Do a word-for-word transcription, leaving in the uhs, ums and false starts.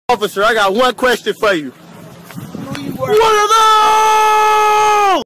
Officer, I got one question for you. Who you What are those?